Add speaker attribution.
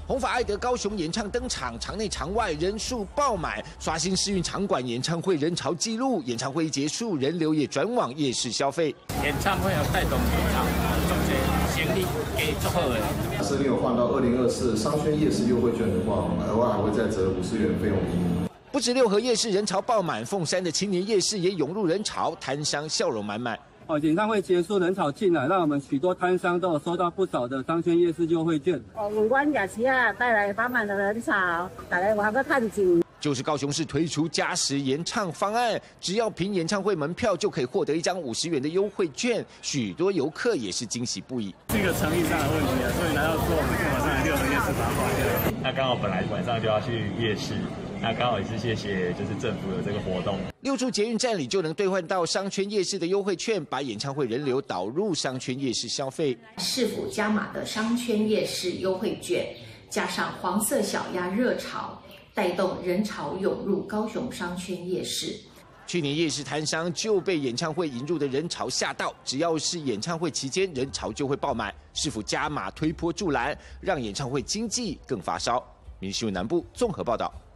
Speaker 1: 红发爱德高雄演唱登场，场内场外人数爆满，刷新世运场馆演唱会人潮纪录。演唱会一结束，人流也转往夜市消费。
Speaker 2: 演唱会有带动人潮，总结行李给足好的。
Speaker 3: 是你有换到2024商圈夜市优惠券的话，我们额外还会再折50元费用比。
Speaker 1: 不止六合夜市人潮爆满，凤山的青年夜市也涌入人潮，摊商笑容满满。
Speaker 4: 演唱会结束，人潮进来，让我们许多摊商都有收到不少的商圈夜市优惠券。
Speaker 5: 为阮夜市啊带来饱满的人潮，大家还要探钱。
Speaker 1: 就是高雄市推出加时延唱方案，只要凭演唱会门票就可以获得一张50元的优惠券，许多游客也是惊喜不已。
Speaker 6: 这个诚意上的问题啊，所以来到之后，我们就马上来六合夜市把它买掉。
Speaker 7: 那刚好本来晚上就要去夜市。 那刚好也是谢谢，就是政府有这个活动
Speaker 1: ，6处捷运站里就能兑换到商圈夜市的优惠券，把演唱会人流导入商圈夜市消费。
Speaker 8: 市府加码的商圈夜市优惠券，加上黄色小鸭热潮，带动人潮涌入高雄商圈夜市。
Speaker 1: 去年夜市摊商就被演唱会引入的人潮吓到，只要是演唱会期间，人潮就会爆满。市府加码推波助澜，让演唱会经济更发烧。民视新闻南部综合报道。